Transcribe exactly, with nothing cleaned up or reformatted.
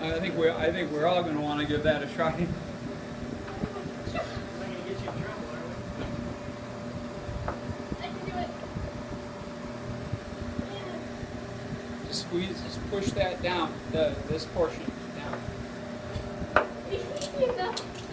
I think we I think we're all going to want to give that a try. Just squeeze, just push that down, the this portion down.